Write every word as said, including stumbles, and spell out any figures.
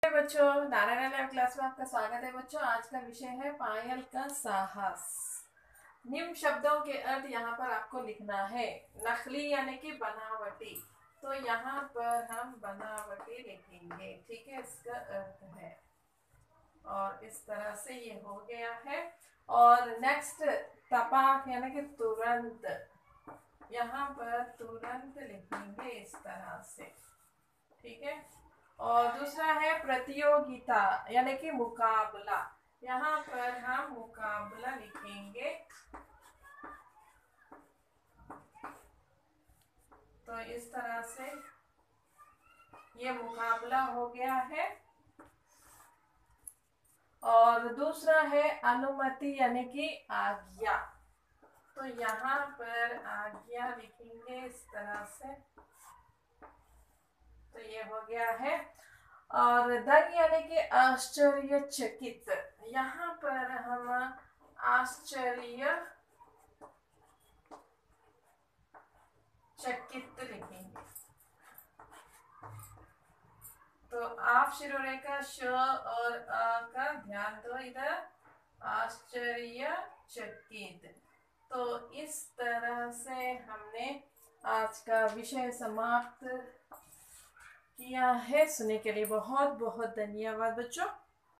बच्चों, Narayan lab class में आपका स्वागत है। बच्चों, आज का विषय है पायल का साहस। निम्न शब्दों के अर्थ यहाँ पर आपको लिखना है। नकली यानी कि बनावटी, तो यहाँ पर हम बनावटी लिखेंगे। ठीक है, इसका अर्थ है और इस तरह से ये हो गया है। और नेक्स्ट तपाक यानी कि तुरंत, यहाँ पर तुरंत लिखेंगे इस तरह से। ठीक है। और दूसरा है प्रतियोगिता यानी कि मुकाबला, यहाँ पर हम मुकाबला लिखेंगे। तो इस तरह से ये मुकाबला हो गया है। और दूसरा है अनुमति यानी कि आज्ञा, तो यहाँ पर आज्ञा लिखेंगे इस तरह से। तो ये हो गया है। और दंग यानी कि आश्चर्यचकित, यहाँ पर हम आश्चर्य चकित लिखेंगे। तो आप शिरोरे का श और अ का ध्यान दो इधर, आश्चर्यचकित। तो इस तरह से हमने आज का विषय समाप्त किया है। सुनने के लिए बहुत बहुत धन्यवाद बच्चों।